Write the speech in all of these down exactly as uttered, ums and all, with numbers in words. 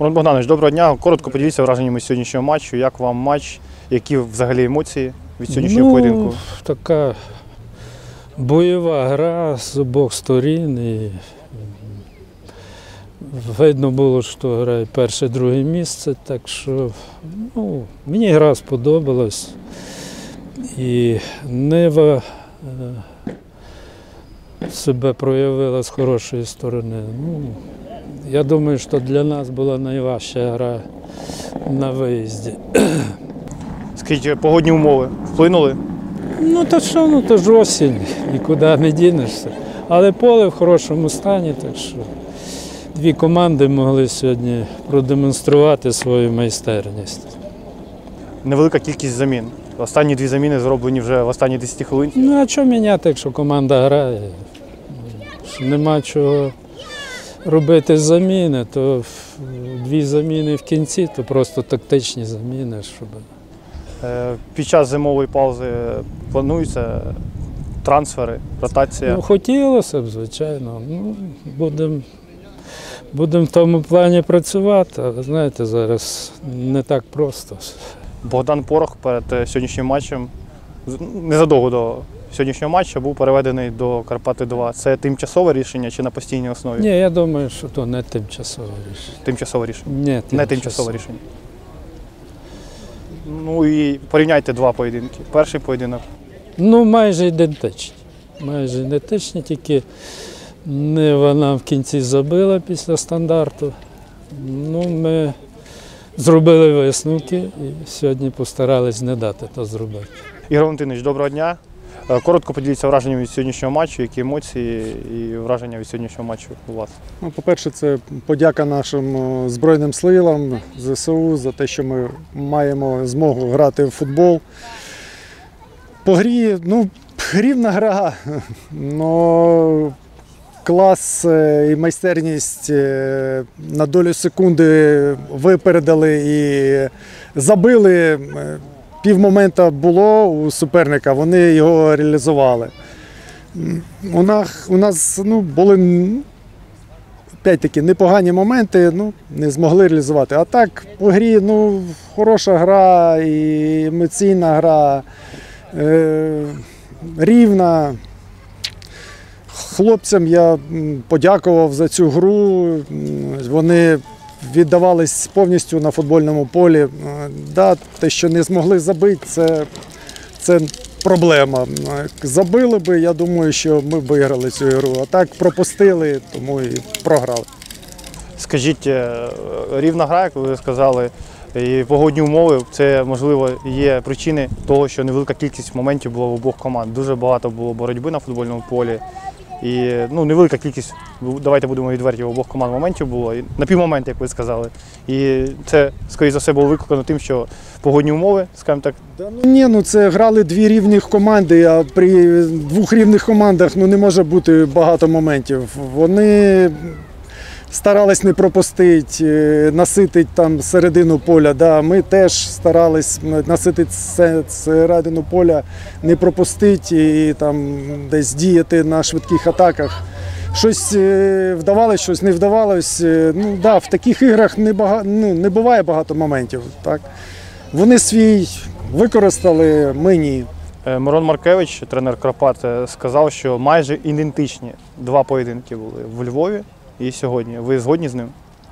Мирон Богданович, доброго дня. Коротко поділіться враженнями сьогоднішнього матчу. Як вам матч? Які взагалі емоції від сьогоднішнього ну, поєдинку? Така бойова гра з обох сторін. І видно було, що грає перше-друге місце. Так що ну, мені гра сподобалась. І Нива себе проявила з хорошої сторони. Ну, я думаю, що для нас була найважча гра на виїзді. Скажіть, погодні умови вплинули? Ну то що, ну то ж осінь, нікуди не дінешся. Але поле в хорошому стані, так що дві команди могли сьогодні продемонструвати свою майстерність. Невелика кількість замін. Останні дві заміни зроблені вже в останні десять хвилин. Ну а що міняти, якщо команда грає? Нема чого робити заміни, то дві заміни в кінці, то просто тактичні заміни. Щоб... Під час зимової паузи плануються трансфери, ротація? Ну, хотілося б, звичайно. Ну, будемо будем в тому плані працювати, але знаєте, зараз не так просто. Богдан Порох перед сьогоднішнім матчем, незадовго до сьогоднішнього матчу, був переведений до Карпати два. Це тимчасове рішення чи на постійній основі? Ні, я думаю, що то не тимчасове рішення. Тимчасове рішення? Ні, тимчасове. Не тимчасове рішення. Ну і порівняйте два поєдинки. Перший поєдинок. Ну, майже ідентичні. Майже ідентичні, тільки Нива нам в кінці забила після стандарту. Ну, ми зробили висновки і сьогодні постарались не дати то зробити. Ігор Валентинович, доброго дня. Коротко поділіться враженнями від сьогоднішнього матчу, які емоції і враження від сьогоднішнього матчу у вас? Ну, по-перше, це подяка нашим Збройним силам, ЗСУ, за те, що ми маємо змогу грати в футбол. По грі, ну, рівна гра, но клас і майстерність на долю секунди випередили і забили. Півмомента було у суперника, вони його реалізували. У нас, у нас ну, були опять-таки непогані моменти, ну, не змогли реалізувати. А так, по грі, ну, хороша гра, і емоційна гра, е, рівна. Хлопцям я подякував за цю гру, вони віддавались повністю на футбольному полі. Да, те, що не змогли забити, це, це проблема. Забили би, я думаю, що ми виграли цю гру. А так пропустили, тому і програли. Скажіть, рівна гра, як ви сказали, і погодні умови, це, можливо, є причини того, що невелика кількість моментів було в обох команд. Дуже багато було боротьби на футбольному полі. І ну, невелика кількість, давайте будемо відверті, в обох команд моментів було, і на півмоменти, як ви сказали. І це, скоріше за все, було викликано тим, що погодні умови, скажімо так. Да, ну, ні, ну це грали дві рівних команди, а при двох рівних командах ну, не може бути багато моментів. Вони старались не пропустити, наситити там середину поля. Да, ми теж старались наситити середину поля, не пропустити і там десь діяти на швидких атаках. Щось вдавалося, щось не вдавалося. Ну, да, в таких іграх не, бага... ну, не буває багато моментів. Так? Вони свій використали, ми ні. Мирон Маркевич, тренер Карпат, сказав, що майже ідентичні два поєдинки були в Львові і сьогодні. Ви згодні з ним?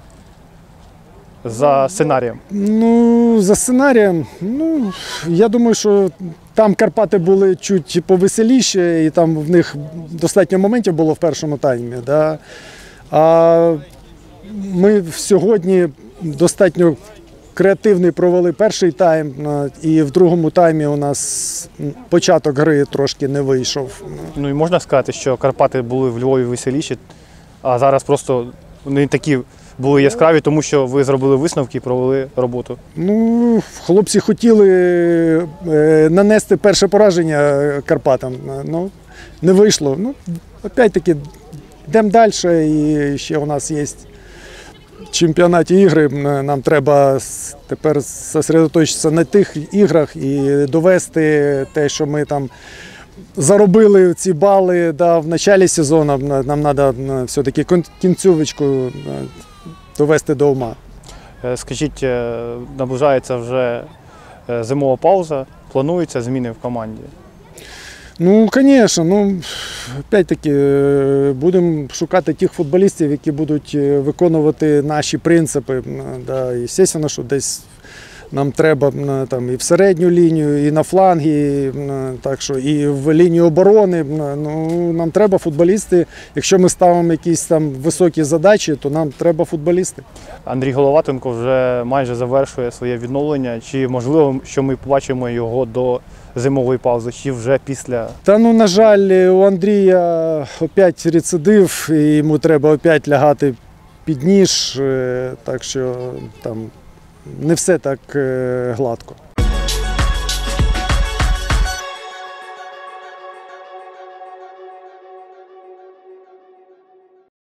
За сценарієм? Ну, за сценарієм, ну, я думаю, що там Карпати були чуть повеселіші, і там в них достатньо моментів було в першому таймі. Да? А ми сьогодні достатньо креативний провели перший тайм, і в другому таймі у нас початок гри трошки не вийшов. Ну і можна сказати, що Карпати були в Львові веселіші, а зараз просто вони такі були яскраві, тому що ви зробили висновки і провели роботу? Ну, хлопці хотіли нанести перше пораження Карпатам, ну, не вийшло. Ну, опять-таки, йдемо далі, і ще у нас є в чемпіонаті ігри, нам треба тепер зосередоточитися на тих іграх і довести те, що ми там заробили ці бали, да, в початку сезону. Нам треба все-таки кінцівочку довести до ума. Е, Скажіть, е, наближається вже е, зимова пауза, плануються зміни в команді? Ну, звісно, ну, опять-таки, е, будемо шукати тих футболістів, які будуть е, виконувати наші принципи. М, Да, і, звісно, що десь нам треба м, там, і в середню лінію, і на фланги, м, так що і в лінію оборони. М, Ну, нам треба футболісти. Якщо ми ставимо якісь там високі задачі, то нам треба футболісти. Андрій Головатенко вже майже завершує своє відновлення. Чи можливо, що ми побачимо його до зимової паузи, чи вже після? Та ну, на жаль, у Андрія опять рецидив, і йому треба опять лягати під ніж, е, так що там не все так е, гладко.